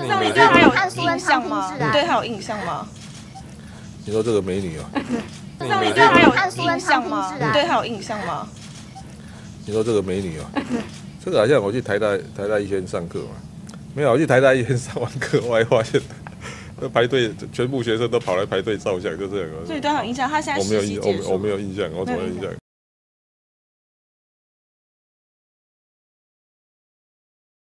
这样你对他有印象吗？你对他有印象吗？ 你说这个美女啊？ 这样你对他有印象吗？你对他有印象吗？ 你说这个美女啊？这个好像我去台大医院上课嘛，没有，我去台大医院上完课，我还发现，排队，全部学生都跑来排队照相，就这样。 所以对他有印象，他现在我没有印象，我怎么有印象？